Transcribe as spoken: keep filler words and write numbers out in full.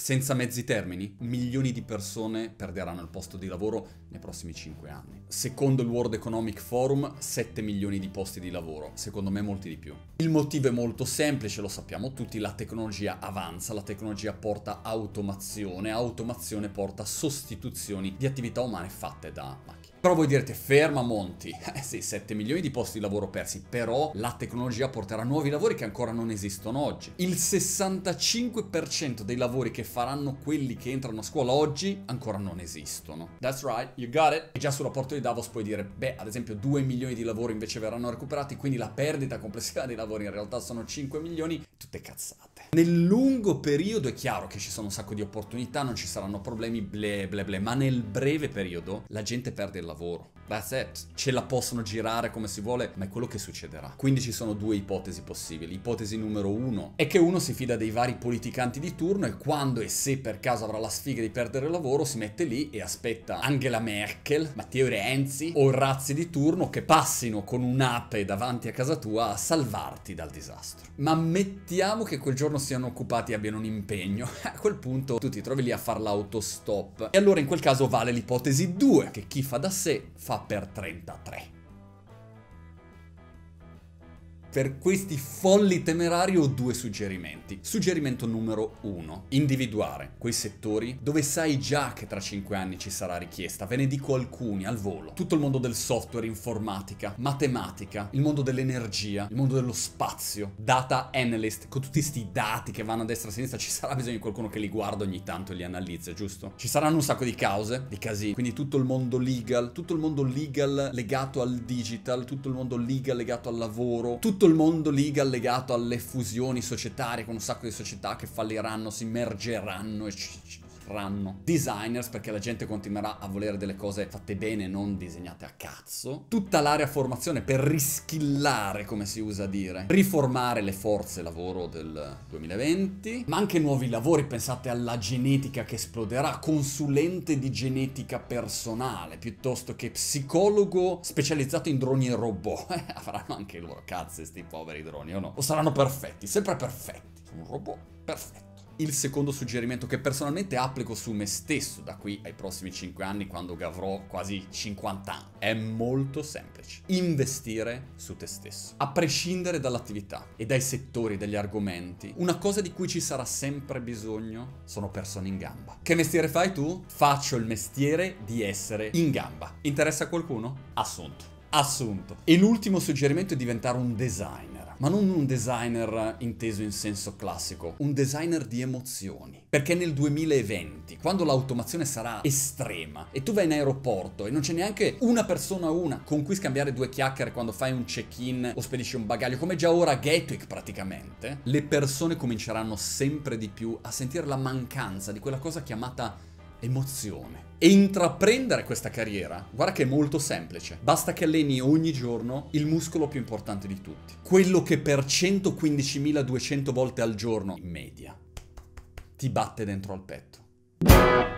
Senza mezzi termini, milioni di persone perderanno il posto di lavoro nei prossimi cinque anni. Secondo il World Economic Forum, sette milioni di posti di lavoro. Secondo me molti di più. Il motivo è molto semplice, lo sappiamo tutti, la tecnologia avanza, la tecnologia porta automazione, automazione porta sostituzioni di attività umane fatte da macchine. Però voi direte, ferma Monti, eh sì, sette milioni di posti di lavoro persi, però la tecnologia porterà nuovi lavori che ancora non esistono oggi. Il sessantacinque per cento dei lavori che faranno quelli che entrano a scuola oggi ancora non esistono. That's right, you got it. E già sul rapporto di Davos puoi dire, beh, ad esempio due milioni di lavori invece verranno recuperati, quindi la perdita complessiva dei lavori in realtà sono cinque milioni, tutte cazzate. Nel lungo periodo è chiaro che ci sono un sacco di opportunità, non ci saranno problemi, ble ble ble, ma nel breve periodo la gente perde il lavoro. That's it. Ce la possono girare come si vuole, ma è quello che succederà. Quindi ci sono due ipotesi possibili. Ipotesi numero uno è che uno si fida dei vari politicanti di turno e quando e se per caso avrà la sfiga di perdere il lavoro si mette lì e aspetta Angela Merkel, Matteo Renzi o Razzi di turno che passino con un'ape davanti a casa tua a salvarti dal disastro. Ma mettiamo che quel giorno siano occupati e abbiano un impegno. A quel punto tu ti trovi lì a fare l'autostop. E allora in quel caso vale l'ipotesi due, che chi fa da sé fa per trentatré. Per questi folli temerari ho due suggerimenti. Suggerimento numero uno. Individuare quei settori dove sai già che tra cinque anni ci sarà richiesta. Ve ne dico alcuni al volo. Tutto il mondo del software, informatica, matematica, il mondo dell'energia, il mondo dello spazio, data analyst, con tutti questi dati che vanno a destra e a sinistra ci sarà bisogno di qualcuno che li guarda ogni tanto e li analizza, giusto? Ci saranno un sacco di cause, di casini, quindi tutto il mondo legal, tutto il mondo legal legato al digital, tutto il mondo legal legato al lavoro, tutto il mondo legal legato alle fusioni societarie con un sacco di società che falliranno, si mergeranno e ranno. Designers, perché la gente continuerà a volere delle cose fatte bene, non disegnate a cazzo. Tutta l'area formazione per riskillare, come si usa dire, riformare le forze lavoro del duemilaventi, ma anche nuovi lavori, pensate alla genetica che esploderà, consulente di genetica personale, piuttosto che psicologo specializzato in droni e robot. Avranno anche loro cazze sti poveri droni, o no? O saranno perfetti, sempre perfetti. Sono un robot perfetto. Il secondo suggerimento che personalmente applico su me stesso da qui ai prossimi cinque anni quando avrò quasi cinquanta anni è molto semplice. Investire su te stesso. A prescindere dall'attività e dai settori, dagli argomenti, una cosa di cui ci sarà sempre bisogno sono persone in gamba. Che mestiere fai tu? Faccio il mestiere di essere in gamba. Interessa a qualcuno? Assunto. Assunto. E l'ultimo suggerimento è diventare un designer. Ma non un designer inteso in senso classico, un designer di emozioni. Perché nel duemilaventi, quando l'automazione sarà estrema e tu vai in aeroporto e non c'è neanche una persona una con cui scambiare due chiacchiere quando fai un check-in o spedisci un bagaglio, come già ora a Gatwick praticamente, le persone cominceranno sempre di più a sentire la mancanza di quella cosa chiamata emozione. E intraprendere questa carriera, guarda che è molto semplice. Basta che alleni ogni giorno il muscolo più importante di tutti. Quello che per centoquindicimiladuecento volte al giorno, in media, ti batte dentro al petto.